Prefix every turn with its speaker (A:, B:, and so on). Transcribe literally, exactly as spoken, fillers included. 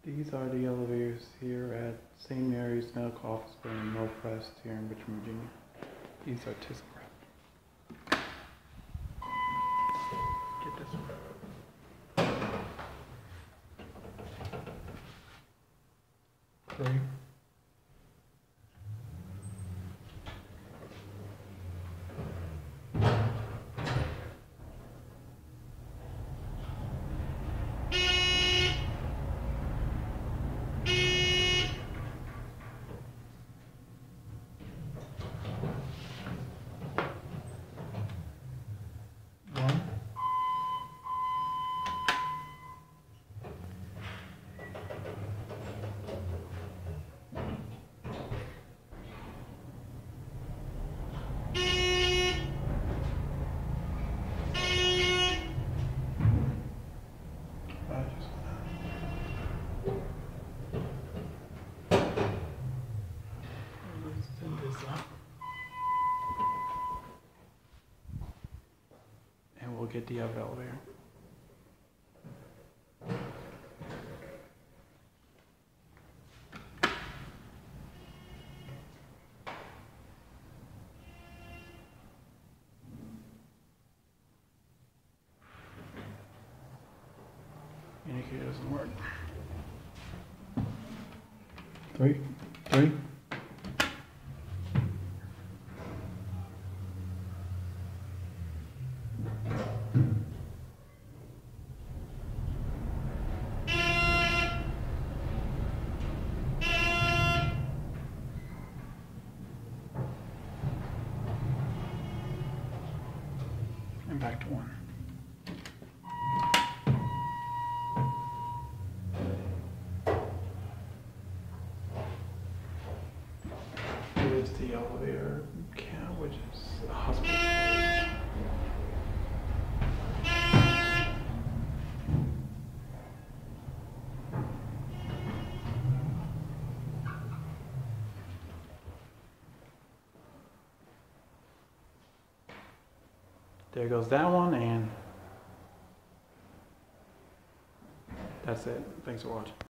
A: These are the elevators here at Saint Mary's Medical Office Building Northwest here in Richmond, Virginia. These are Thyseenkrupp. Get this one. Three. And we'll get the other elevator. Indicator doesn't work. Three, three. And back to one. Here's the elevator count, which is a hospital. There goes that one, and that's it. Thanks for watching.